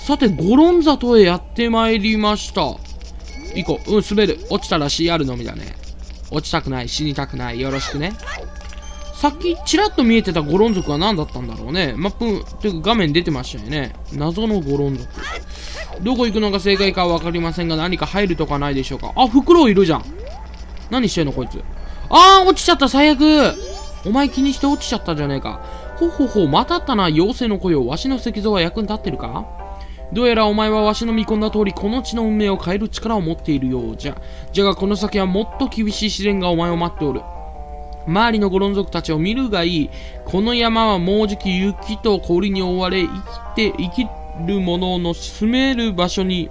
さて、ゴロン里へやってまいりました。行こう。滑る。落ちたら CR のみだね。落ちたくない。死にたくない。よろしくね。さっき、ちらっと見えてたゴロン族は何だったんだろうね。マップ、というか画面出てましたよね。謎のゴロン族。どこ行くのが正解かはわかりませんが、何か入るとかないでしょうか。あ、フクロウいるじゃん。何してんの、こいつ。あー、落ちちゃった、最悪。お前気にして落ちちゃったじゃねえか。ほほほ、またあったな、妖精の声を。わしの石像は役に立ってるか？どうやらお前はわしの見込んだ通り、この地の運命を変える力を持っているようじゃ。じゃがこの先はもっと厳しい試練がお前を待っておる。周りのゴロン族たちを見るがいい。この山はもうじき雪と氷に覆われ、生きる者の住めぬ場所に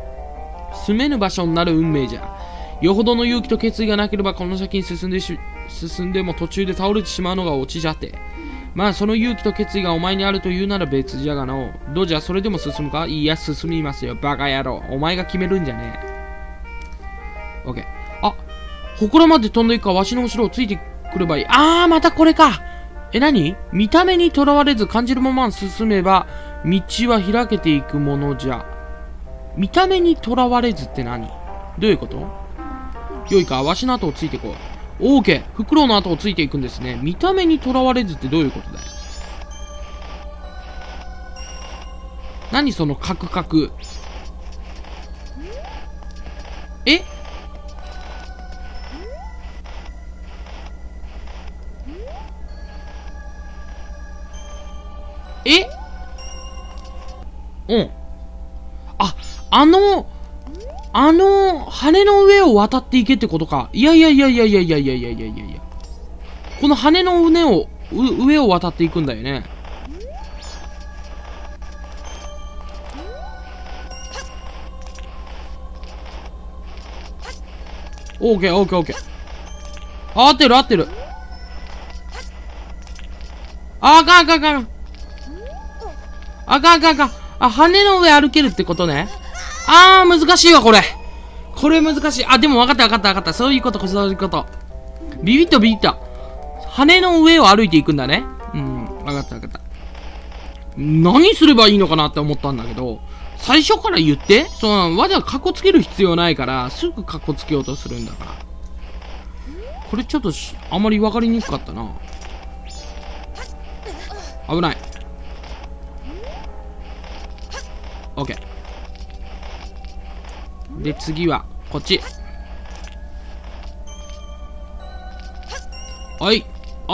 なる運命じゃ。よほどの勇気と決意がなければこの先に進んでも途中で倒れてしまうのがオチじゃて。まあその勇気と決意がお前にあるというなら別じゃがの。どうじゃ、それでも進むか？いや、進みますよ、バカ野郎。お前が決めるんじゃねえ。オッケー。あ、祠まで飛んでいくか、わしの後ろをついてくればいい。あー、またこれか。何？見た目にとらわれず感じるまま進めば道は開けていくものじゃ。見た目にとらわれずって何？どういうこと？よいか、わしの後をついてこう。オーケー。フクロウの後をついていくんですね。見た目にとらわれずってどういうことだよ。何そのカクカク。え？え？うん。あ、羽の上を渡っていけってことか。いや。この羽の上を渡っていくんだよね。オーケー。合ってる。あかん。あ、羽の上歩けるってことね。あー、難しいわ、これ。これ難しい。あ、でも分かった。そういうこと。ビビった。羽の上を歩いていくんだね。分かった。何すればいいのかなって思ったんだけど、最初から言って。わざわざカッコつける必要ないから、すぐカッコつけようとするんだから。これちょっとあまり分かりにくかったな。危ない。オッケー。で、次は、こっち。おい。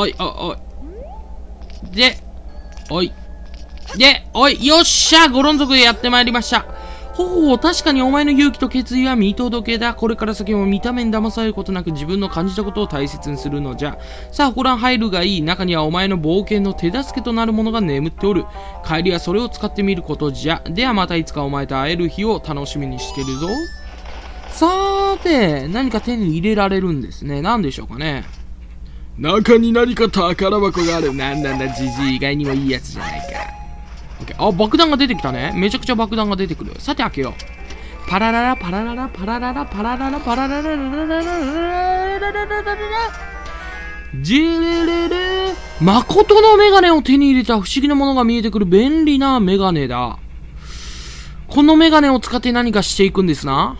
よっしゃ、ゴロン族でやってまいりました。確かにお前の勇気と決意は見届けだ。これから先も見た目に騙されることなく自分の感じたことを大切にするのじゃ。さあ、祠入るがいい。中にはお前の冒険の手助けとなるものが眠っておる。帰りはそれを使ってみることじゃ。ではまたいつかお前と会える日を楽しみにしてるぞ。さーて、何か手に入れられるんですね。何でしょうかね。中に何か宝箱がある。なんだ、じじい。意外にもいいやつじゃないか。あ、爆弾が出てきたね。めちゃくちゃ爆弾が出てくる。さて開けよう。パラララパラララパラララパラララパララララララララララジレレレ。誠のメガネを手に入れた不思議なものが見えてくる便利なメガネだ。このメガネを使って何かしていくんですな。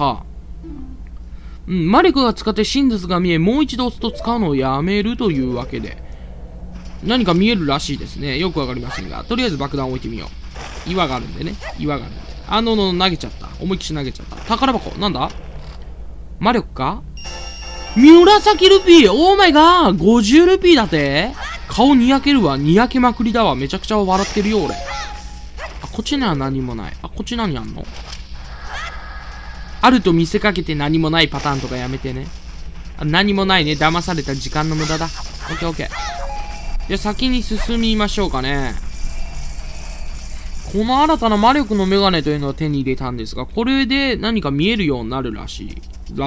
魔力が使って真実が見え、もう一度押すと使うのをやめるというわけで。何か見えるらしいですね。よくわかりませんが。とりあえず爆弾を置いてみよう。岩があるんでね。投げちゃった。思いっきり投げちゃった。宝箱。なんだ？魔力か？紫ルピー。オーマイガー。50ルピーだって。顔にやけるわ。にやけまくりだわ。めちゃくちゃ笑ってるよ、俺。あ、こっちには何もない。あ、こっち何あんの？あると見せかけて何もないパターンとかやめてね。あ、何もないね。騙された時間の無駄だ。オッケー。じゃあ先に進みましょうかね。この新たな魔力のメガネというのを手に入れたんですが、これで何か見えるようになるらしい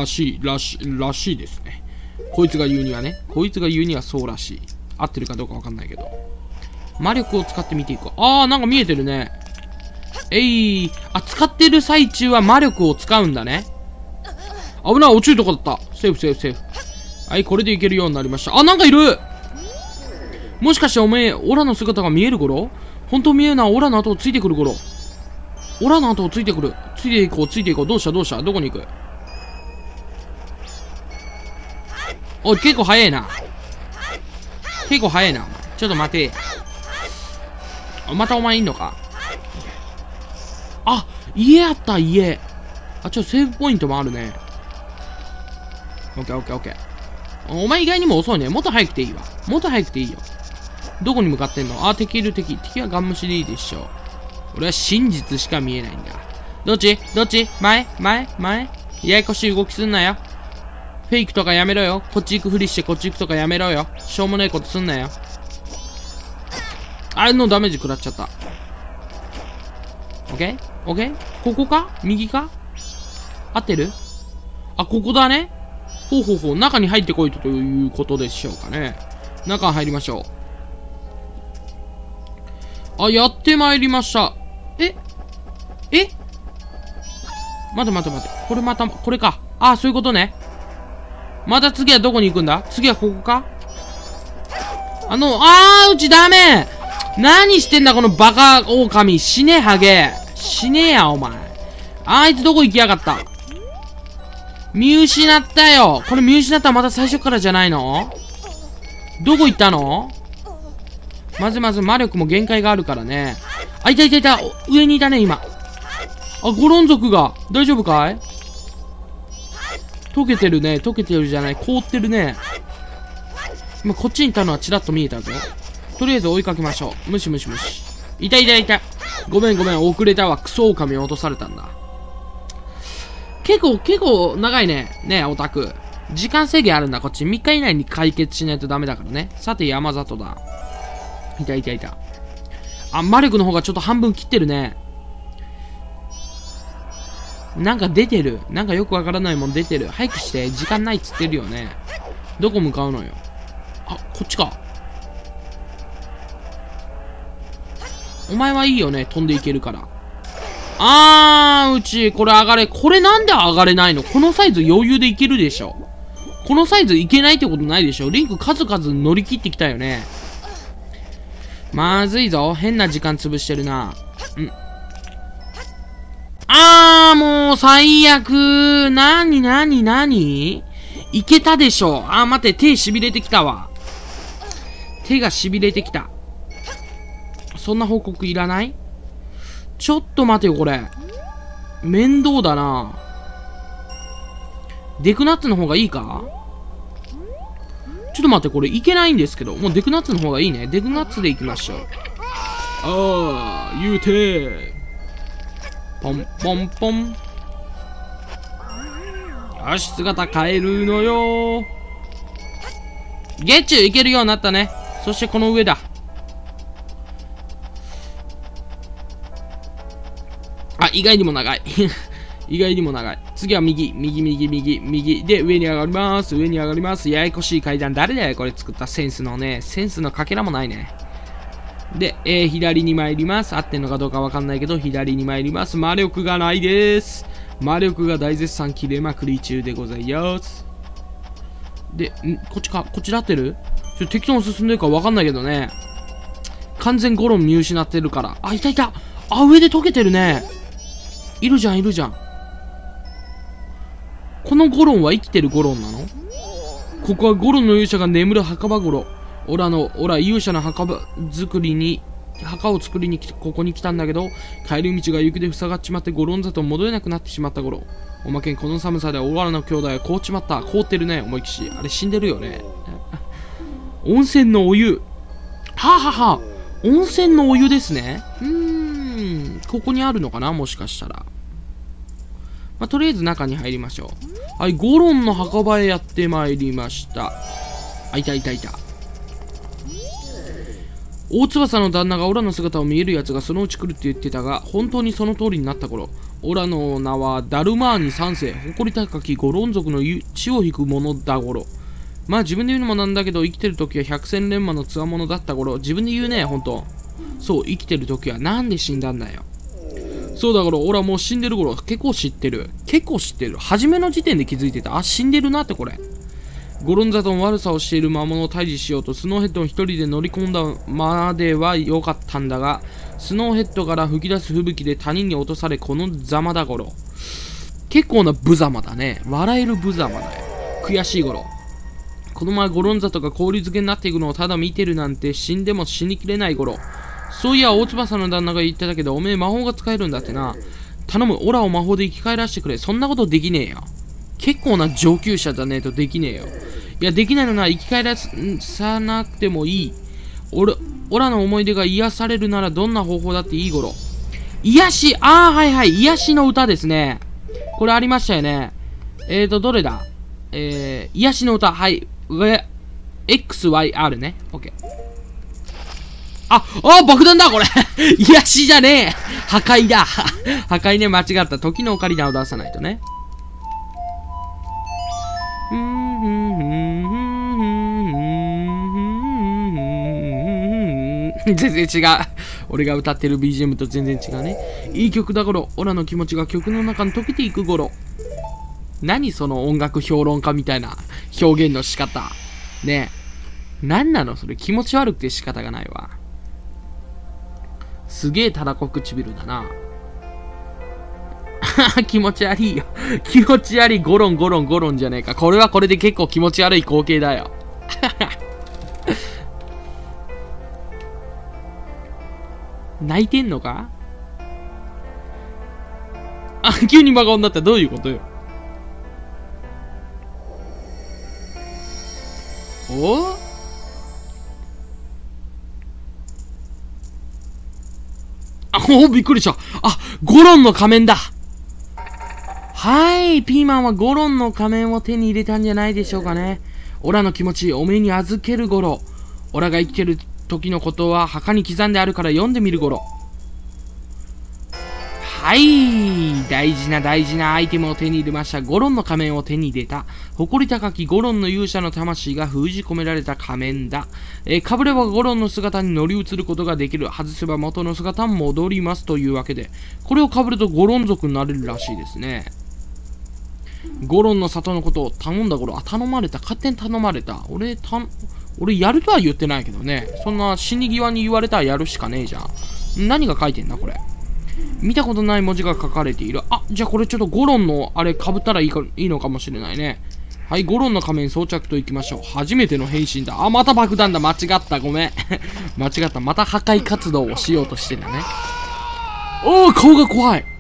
ですね。こいつが言うにはそうらしい。合ってるかどうかわかんないけど。魔力を使ってみていこう。あー、なんか見えてるね。あ、使ってる最中は魔力を使うんだね。危ない、落ちるとこだった。セーフ。はい、これでいけるようになりました。あ、なんかいる。もしかしておめえ、オラの姿が見える頃？本当見えるな、オラの後をついてくる頃。 オラの後をついてくる。ついていこう、ついていこう。どうしたどうしたどこに行く？おい、結構早いな。結構早いな。ちょっと待て。またお前いんのか？あ、家あった、家。あ、セーブポイントもあるね。オッケーオッケーオッケー。お前意外にも遅いね。もっと早くていいわ。もっと早くていいよ。どこに向かってんの？あ、敵いる敵。敵はガン無視でいいでしょう。俺は真実しか見えないんだ。どっちどっち？前ややこしい動きすんなよ。フェイクとかやめろよ。こっち行くふりしてこっち行くとかやめろよ。しょうもないことすんなよ。あれのダメージ食らっちゃった。オッケーオッケー。ここか？右か？合ってる？あ、ここだね。ほうほうほう。中に入ってこいということでしょうかね。中入りましょう。あ、やってまいりました。待て。これまた、これか。あ、そういうことね。また次はどこに行くんだ？次はここか？うちダメ！何してんだこのバカ狼。死ねハゲ。死ねやお前。あいつどこ行きやがった？見失ったよ。これ見失ったらまた最初からじゃないの？どこ行ったの？まず魔力も限界があるからね。あ、いた。上にいたね、今。あ、ゴロン族が。大丈夫かい？溶けてるね。溶けてるじゃない。凍ってるね。今こっちにいたのはチラッと見えたぞ。とりあえず追いかけましょう。無視。いた。ごめん。遅れたわ。クソ狼を落とされたんだ。結構長いね。ねえ、オタク。時間制限あるんだ、こっち。3日以内に解決しないとダメだからね。さて、山里だ。いた。あ、魔力の方がちょっと半分切ってるね。なんか出てる。なんかよくわからないもん出てる。早くして。時間ないっつってるよね。どこ向かうのよ。あ、こっちか。お前はいいよね。飛んでいけるから。うち、これ上がれ。これなんで上がれないの？このサイズ余裕でいけるでしょ。このサイズいけないってことないでしょ。リンク数々乗り切ってきたよね。まずいぞ。変な時間潰してるな。もう最悪。なにいけたでしょ。待って、手痺れてきたわ。手が痺れてきた。そんな報告いらない？ちょっと待てよ、これ。面倒だな。デクナッツの方がいいか？ちょっと待って、これいけないんですけど。もうデクナッツの方がいいね。デクナッツでいきましょう。言うて。ポン。よし、姿変えるのよ。ゲッチュいけるようになったね。そしてこの上だ。意外にも長い。次は右。で、上に上がります。ややこしい階段。誰だよ、これ作ったセンスのかけらもないね。で、左に参ります。合ってんのかどうかわかんないけど、左に参ります。魔力がないです。魔力が大絶賛切れまくり中でございます。で、こっちか。こっちで合ってる？適当に進んでるかわかんないけどね。完全ゴロン見失ってるから。いた。上で溶けてるね。いるじゃん。このゴロンは生きてるゴロンなの？ここはゴロンの勇者が眠る墓場ゴロ。オラ勇者の墓を作りにここに来たんだけど、帰り道が雪で塞がっちまってゴロン里戻れなくなってしまったゴロ。おまけにこの寒さでオラの兄弟は凍っちまった。凍ってるね、思いっきし。あれ死んでるよね。温泉のお湯。温泉のお湯ですね。ここにあるのかな、もしかしたら。とりあえず中に入りましょう。はい、ゴロンの墓場へやってまいりました。いた。大翼の旦那がオラの姿を見えるやつがそのうち来るって言ってたが、本当にその通りになった頃、オラの名はダルマーニ3世、誇り高きゴロン族の血を引く者だ頃。自分で言うのもなんだけど、生きてる時は百戦錬磨の強者だった頃。自分で言うね、ほんと。そう、生きてる時はなんで死んだんだよ。そうだから、俺はもう死んでる頃、結構知ってる。初めの時点で気づいてた。死んでるなってこれ。 ゴロンザとの悪さをしている魔物を退治しようとスノーヘッドを一人で乗り込んだまでは良かったんだが、スノーヘッドから吹き出す吹雪で他人に落とされこのざまだゴロ。結構な無様だね。笑える無様だよ。悔しいゴロ。このままゴロンザとが氷漬けになっていくのをただ見てるなんて死んでも死にきれないゴロ。そういや大翼の旦那が言ってたけど、おめえ魔法が使えるんだってな。頼む、オラを魔法で生き返らせてくれ。そんなことできねえよ。結構な上級者じゃねえとできねえよ。いや、できないのなら生き返らさなくてもいい。オラの思い出が癒されるならどんな方法だっていいゴロ。癒し、はいはい、癒しの歌ですね。これありましたよね。どれだ癒しの歌、はい。XYR ね。OK。爆弾だこれ癒しじゃねえ破壊だ破壊ね、間違った。時のオカリナを出さないとね。全然違う。俺が歌ってる BGM と全然違うね。いい曲だゴロ。オラの気持ちが曲の中に溶けていくゴロ。何その音楽評論家みたいな表現の仕方。ねえ。何なのそれ。気持ち悪くて仕方がないわ。すげえたらこ唇だな。気持ち悪いよ。気持ち悪い。ゴロンゴロンゴロンじゃねえか。これはこれで結構気持ち悪い光景だよ。泣いてんのか？急に真顔になった。どういうことよ。びっくりした。ゴロンの仮面だ。はい、ピーマンはゴロンの仮面を手に入れたんじゃないでしょうかね。オラの気持ち、おめえに預けるゴロ。オラが生きてる時のことは墓に刻んであるから読んでみるゴロ。はい、大事な大事なアイテムを手に入れました。ゴロンの仮面を手に入れた。誇り高きゴロンの勇者の魂が封じ込められた仮面だ。かぶればゴロンの姿に乗り移ることができる。外せば元の姿に戻りますというわけで、これをかぶるとゴロン族になれるらしいですね。ゴロンの里のことを頼んだゴロ。頼まれた。勝手に頼まれた。俺やるとは言ってないけどね。そんな死に際に言われたらやるしかねえじゃん。何が書いてんだこれ。見たことない文字が書かれている。じゃあこれちょっとゴロンのあれ被ったらいいのかもしれないね。はい、ゴロンの仮面装着といきましょう。初めての変身だ。また爆弾だ。間違った。ごめん。間違った。また破壊活動をしようとしてんだね。顔が怖い。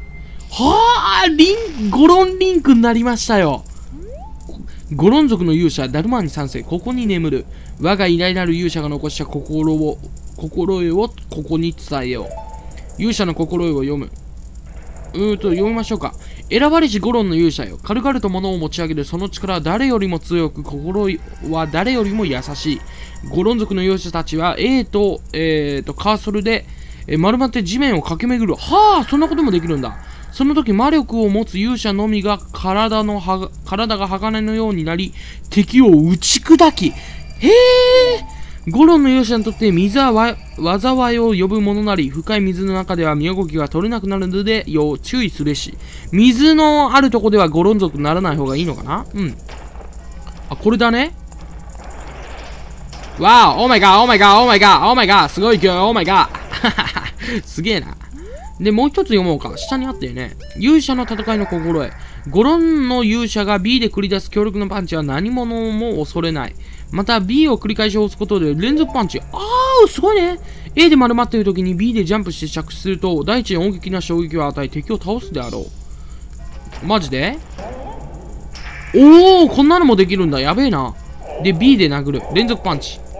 ゴロンリンクになりましたよ。ゴロン族の勇者、ダルマーニ3世、ここに眠る。我が偉大なる勇者が残した心得をここに伝えよう。勇者の心得を読む。読みましょうか。選ばれしゴロンの勇者よ。軽々と物を持ち上げるその力は誰よりも強く、心得は誰よりも優しい。ゴロン族の勇者たちは A と、カーソルで、丸まって地面を駆け巡る。そんなこともできるんだ。その時魔力を持つ勇者のみが体が鋼のようになり、敵を打ち砕き。ゴロンの勇者にとって水は災いを呼ぶものなり、深い水の中では身動きが取れなくなるので要注意すべし。水のあるとこではゴロン族にならない方がいいのかな。これだね。わー、オーマイガー、オーマイガー、オーマイガー、オーマイガー、すごい勢い、オーマイガー。すげえな。で、もう一つ読もうか。下にあったよね。勇者の戦いの心得。ゴロンの勇者が B で繰り出す強力なパンチは何者も恐れない。また B を繰り返し押すことで連続パンチ。すごいね。A で丸まっている時に B でジャンプして着地すると大地に大きな衝撃を与え敵を倒すであろう。マジで？こんなのもできるんだ。やべえな。で、B で殴る。連続パンチ。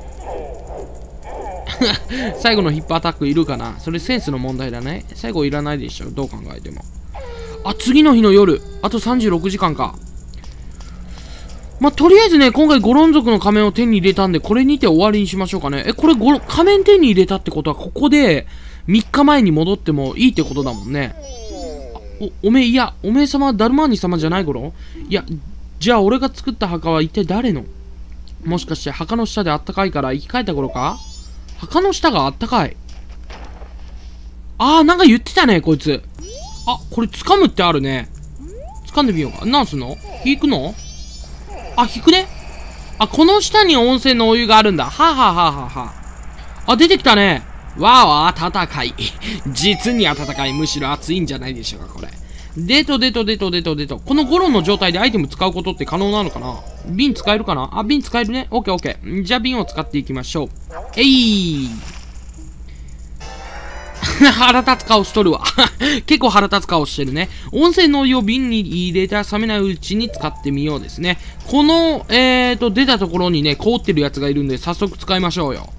最後のヒップアタックいるかな。それセンスの問題だね。最後いらないでしょ。どう考えても。次の日の夜。あと36時間か。とりあえずね、今回ゴロン族の仮面を手に入れたんで、これにて終わりにしましょうかね。これ仮面手に入れたってことは、ここで3日前に戻ってもいいってことだもんね。おめえ様、ダルマーニ様じゃないゴロン？じゃあ俺が作った墓は一体誰の？もしかして墓の下であったかいから生き返った頃か？墓の下があったかい。なんか言ってたね、こいつ。これ掴むってあるね。掴んでみようか。なんすんの？引くの？引くね。 あ、この下に温泉のお湯があるんだ。はあ、はあはあははあ。あ、出てきたね。わあ、暖かい。実に暖かい。むしろ暑いんじゃないでしょうか、これ。デト。このゴロンの状態でアイテム使うことって可能なのかな？瓶使えるかな？あ、瓶使えるね。オッケー。じゃあ瓶を使っていきましょう。腹立つ顔しとるわ。結構腹立つ顔してるね。温泉のお湯を瓶に入れた冷めないうちに使ってみようですね。この、出たところにね、凍ってるやつがいるんで、早速使いましょうよ。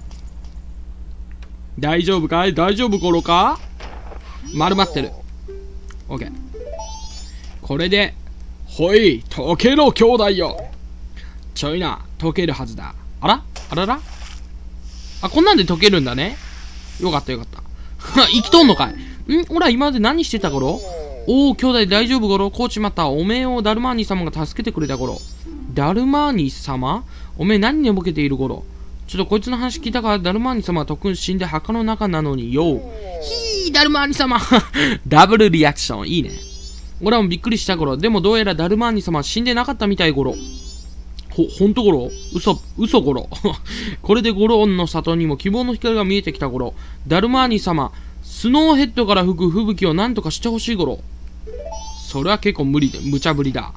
大丈夫かい？大丈夫ゴロか？丸まってる。オッケー。これで、ほい、溶けろ兄弟よ。ちょいな、溶けるはずだ。あらあ、こんなんで溶けるんだね。よかった。生きとんのかい？ほら、今まで何してた頃？おー、兄弟大丈夫頃？こうちまった。おめえをダルマーニ様が助けてくれた頃。ダルマーニ様？おめえ何寝ぼけている頃？ちょっとこいつの話聞いたから、ダルマーニ様はとっくん死んで墓の中なのによ。ひー、ダルマーニ様ダブルリアクション、いいね。俺はもびっくりした頃。でもどうやらダルマーニ様は死んでなかったみたい頃。ほんと頃？嘘頃。これでゴロンの里にも希望の光が見えてきた頃。ダルマーニ様、スノーヘッドから吹く吹雪を何とかしてほしい頃。それは結構無茶ぶりだ。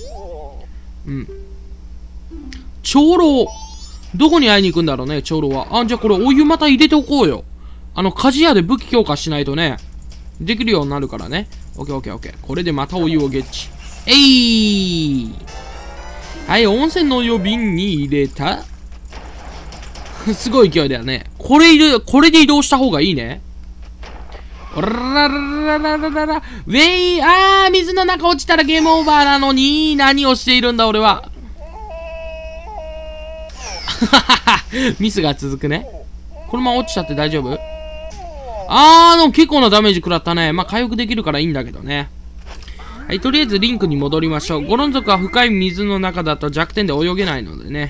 長老。どこに会いに行くんだろうね、長老は。あ、じゃあこれお湯また入れておこうよ。鍛冶屋で武器強化しないとね、できるようになるからね。オッケー。これでまたお湯をゲッチ。はい、温泉のお湯を瓶に入れた。すごい勢いだよね。これで移動した方がいいね。ウェイ、水の中落ちたらゲームオーバーなのに、何をしているんだ俺は。ミスが続くね。このまま落ちちゃって大丈夫？でも結構なダメージ食らったね。まあ、回復できるからいいんだけどね。はい、とりあえずリンクに戻りましょう。ゴロン族は深い水の中だと弱点で泳げないのでね。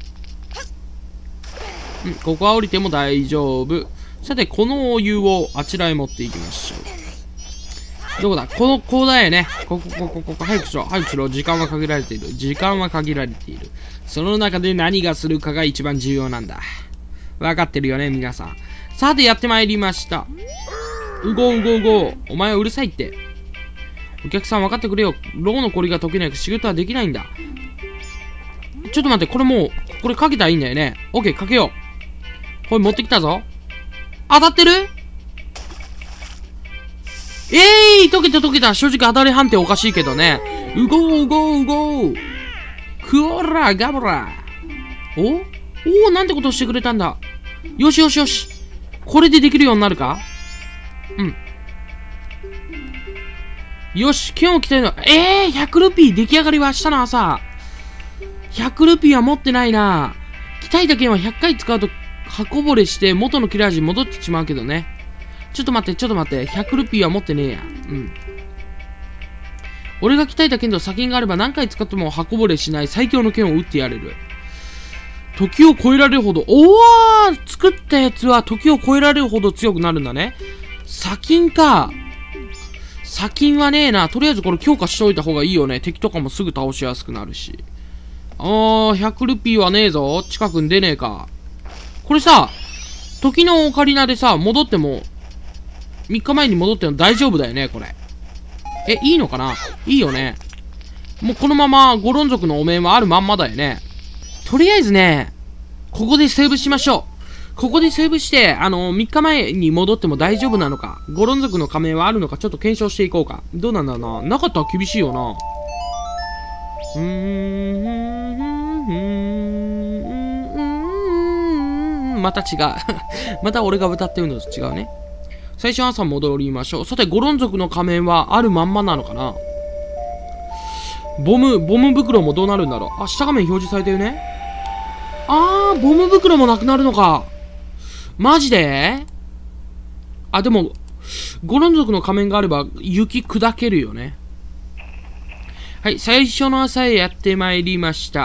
ここは降りても大丈夫。さて、このお湯をあちらへ持っていきましょう。どこだ？こだよね。ここ。早くしろ。時間は限られている。その中で何がするかが一番重要なんだ。わかってるよね、皆さん。さて、やってまいりました。うごう。お前はうるさいって。お客さん分かってくれよ。ローの氷が解けないと仕事はできないんだ。ちょっと待って、これかけたらいいんだよね。オッケー、かけよう。これ持ってきたぞ。当たってる？溶けた。正直当たり判定おかしいけどね。うごう。クオラガブラ。おなんてことをしてくれたんだ。よし。これでできるようになるか？よし、剣を鍛えるの。100ルピー出来上がりは明日の朝。100ルピーは持ってないな。鍛えた剣は100回使うと刃こぼれして元の切れ味に戻ってしまうけどね。ちょっと待って。100ルピーは持ってねえや。俺が鍛えた剣と砂金があれば何回使っても刃こぼれしない最強の剣を撃ってやれる。時を超えられるほど、作ったやつは時を超えられるほど強くなるんだね。砂金か。砂金はねえな。とりあえずこれ強化しといた方がいいよね。敵とかもすぐ倒しやすくなるし。100ルピーはねえぞ。近くに出ねえか。これさ、時のオカリナでさ、戻っても、3日前に戻っても大丈夫だよね、これ。いいのかな？いいよね。もうこのままゴロン族のお面はあるまんまだよね。とりあえずね、ここでセーブしましょう。ここでセーブして、3日前に戻っても大丈夫なのか、ゴロン族の仮面はあるのか、ちょっと検証していこうか。どうなんだろうな。なかったら厳しいよな。また違う。また俺が歌ってるのと違うね。最初朝戻りましょう。さて、ゴロン族の仮面はあるまんまなのかな？ボム袋もどうなるんだろう。下画面表示されてるね。ボム袋もなくなるのか。マジで？でも、ゴロン族の仮面があれば雪砕けるよね。はい、最初の朝へやってまいりました。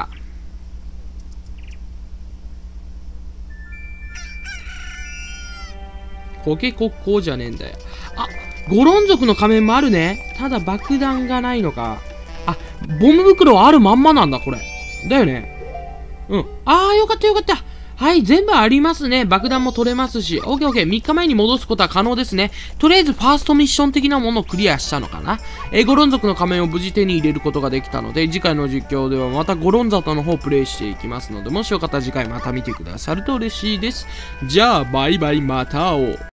コケコッコーじゃねえんだよ。ゴロン族の仮面もあるね。ただ爆弾がないのか。ボム袋はあるまんまなんだ、これ。だよね。 うん。あー、よかったよかった。はい、全部ありますね。爆弾も取れますし。オッケーオッケー。3日前に戻すことは可能ですね。とりあえずファーストミッション的なものをクリアしたのかな。ゴロン族の仮面を無事手に入れることができたので、次回の実況ではまたゴロンザトの方をプレイしていきますので、もしよかったら次回また見てくださると嬉しいです。じゃあ、バイバイ、また会おう。